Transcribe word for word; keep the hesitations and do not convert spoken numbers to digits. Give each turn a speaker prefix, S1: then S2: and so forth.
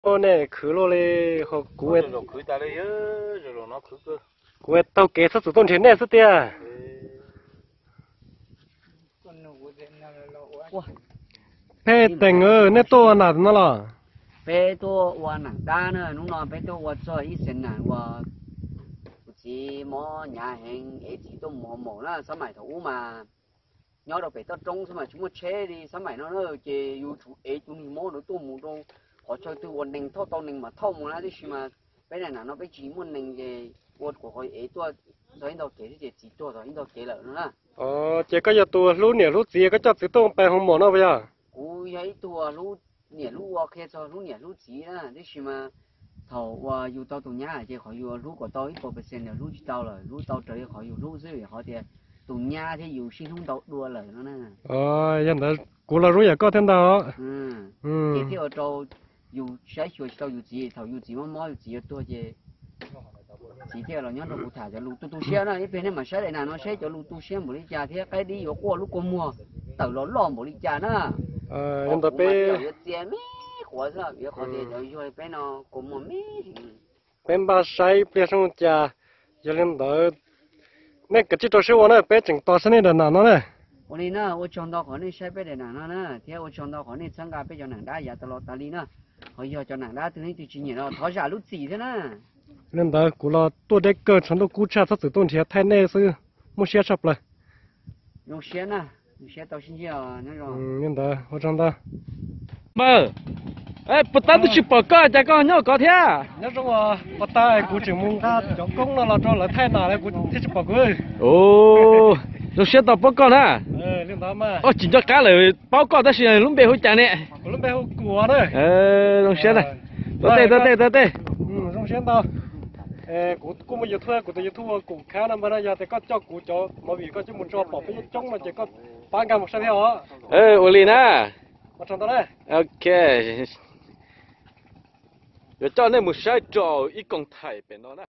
S1: ô nè khử lô lê họ cú ấy
S2: rồi khử ta đây rồi nó khử cơ
S1: cú ấy tao kế sát sử tôn trên nè sát tia phê tình ơ nè to nạt nó là
S3: phê to wa nặng đa nữa nó nói phê to wa cho ít sen nè wa chỉ mò nhà hàng ấy chỉ tôi mò mò là sao mày thủ mà nhớ đâu phải tao trông sao mà chúng nó chế đi sao mày nó nó chỉ youtube ấy chúng mình mò nó tôi muốn đâu họ cho tôi quần nền thao tao nền mà thao mà là chứ mà cái này là nó phải chỉ muốn nền về quần của họ ấy tôi rồi đâu kể thì chỉ tôi rồi đâu kể lợn nữa
S1: ờ chỉ có giờ tôi lú nè lú gì có cho sử tôn bài không mỏ nó bây giờ
S3: cú ấy tôi lú nè lú ok cho lú nè lú gì đó chứ mà thầu và yêu tao tụi nhà chỉ khỏi yêu lú của tao ít phần percent là lú chỉ tao rồi lú tao trời khỏi yêu lú dưới họ thì tụi nhà thì yêu xin không tao đua lời nó nè
S1: ờ dân đó cú là rú giờ có thêm đó
S3: ừ
S1: ừ
S3: thì theo tao yêu sai sửa tao yêu gì thầu yêu gì mà mò yêu gì tôi chứ chỉ theo là nhớ nó cụ thể cho lú tu tu xe nó bên này mà xe này là nó xe cho lú tu xe một đi cha thế cái đi ở qua lú có mua tàu nó lò một đi cha nó
S1: ờ dân đó bé
S3: của sao việc họ để rồi rồi bé nó cũng một mí
S1: bên ba sai bé xong cha giờ lên đó nè cái chiếc đồ sữa nó bé chỉnh to xí này đợt nào nó nè
S3: 我哩呢，我讲到可能西北的人呢，听我讲到可能参加比较难打，也到老大里呢，可以叫难打，等于就今年了，他下路子的呢。
S1: nên đó cú là tôi đấy cơ chúng tôi cú cha sát sử tôn thì thay nè sư mua xe sập lại
S3: 用线呢，用线到新疆那
S1: ừ
S3: 种。
S1: nên đó ở trong đó
S4: mơ ấy bắt đầu chụp bờ coi cho con nhớ có thế
S1: nhớ trong à bắt tay cú chỉ muốn ta cho công nó là cho là thay nào đấy cú thích chụp bọc ơi
S4: ồ rồi sẽ tập bờ con à
S1: ờ nên đó mà
S4: ô chỉ cho cá lời báo con ta xin lúc bé hỗ trợ nè
S1: cú lúc bé hú cua đấy
S4: ờ rồi sẽ đây tới đây tới đây tới đây
S1: ừ trong xe đó ê cú cú mới thuê cú tự thuê cú khá năm bữa giờ thì có cho cú cho mà vì có chứ muốn cho bỏ cái trống mà chỉ có ba ngàn một xe theo á
S4: ờ Olina
S1: ở trong đó đấy
S4: ok rồi cho nên một sai trò ít con thầy bên đó nè